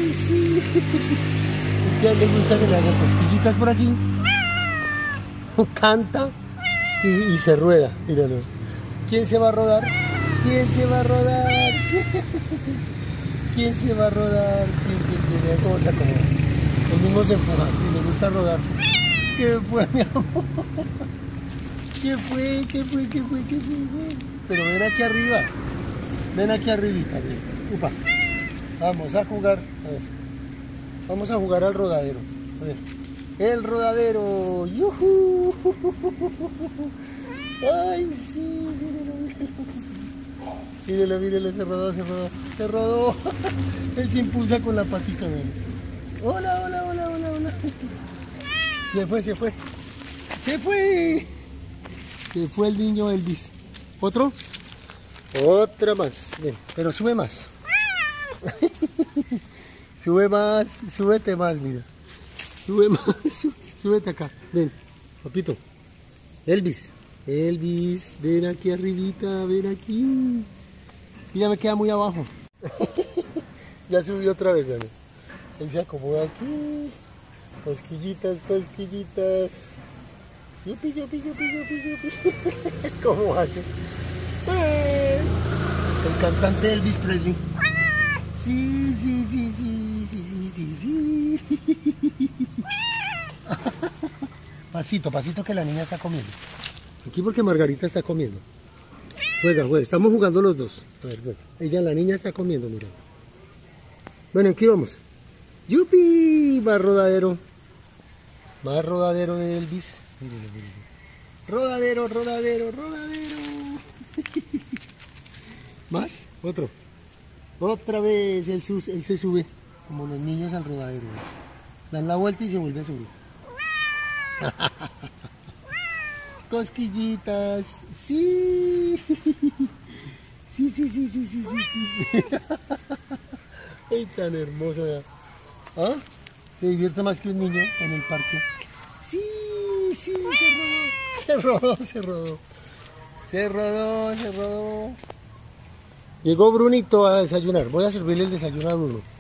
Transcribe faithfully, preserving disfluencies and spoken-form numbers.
Ay, sí. Es que a él le gusta que le hagan cosquillitas por aquí. Canta y, y se rueda. Míralo. ¿Quién se va a rodar? ¿Quién se va a rodar? ¿Quién se va a rodar? ¿Quién, quién, quién? Mira cómo se acomoda. Los mismos se empujan y le gusta rodarse. ¿Qué fue, mi amor? ¿Qué fue? ¿Qué fue? ¿Qué fue? ¿Qué fue? Pero ven aquí arriba. Ven aquí arribita. Upa. Vamos a jugar. A ver. Vamos a jugar al rodadero. A ver. El rodadero. ¡Yujú! ¡Ay, sí! Mírelo, mírelo. Mírelo, mírelo. Se rodó, se rodó. Se rodó. Él se impulsa con la patita. ¿Ven? Hola, hola, hola, hola, hola. Se fue, se fue. Se fue. Se fue el niño Elvis. ¿Otro? Otra más. Ven, pero sube más. Sube más, súbete más, mira. Sube más, súbete acá. Ven, papito. Elvis, Elvis, ven aquí arribita, ven aquí. Y ya me queda muy abajo. Ya subí otra vez, ¿vale? Él se acomoda aquí. Cosquillitas, cosquillitas. Yupi, yupi, yupi, yupi, yupi. ¿Cómo hace? El cantante Elvis Presley. Sí, sí, sí, sí, sí, sí, sí, sí. Pasito, pasito que la niña está comiendo. Aquí porque Margarita está comiendo. Juega, juega, estamos jugando los dos. A ver, bueno, ella, la niña está comiendo, mira. Bueno, aquí vamos. ¡Yupi! Más rodadero. Más rodadero de Elvis. Míralo, míralo. Rodadero, rodadero, rodadero. ¿Más? Otro. Otra vez, él, sus, él se sube, como los niños al rodadero. Dan la vuelta y se vuelve a subir. Cosquillitas. Sí. Sí, sí, sí, sí, sí, sí, sí. Ay, tan hermosa. ¿Ah? Se divierte más que un niño en el parque. Sí, sí, se rodó. Se rodó, se rodó. Se rodó, se rodó. Llegó Brunito a desayunar. Voy a servirle el desayuno a Bruno.